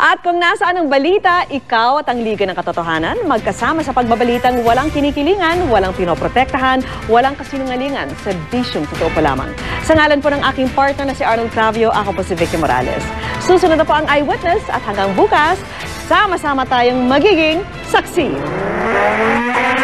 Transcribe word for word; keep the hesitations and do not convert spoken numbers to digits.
At kung nasaan ang balita, ikaw at ang Liga ng Katotohanan, magkasama sa pagbabalitang walang kinikilingan, walang pinoprotektahan, walang kasinungalingan, sa bisyong totoo pa lamang. Sa ngalan po ng aking partner na si Arnold Cravio, ako po si Vicky Morales. Susunod na po ang Eyewitness at hanggang bukas, sama-sama tayong magiging saksi.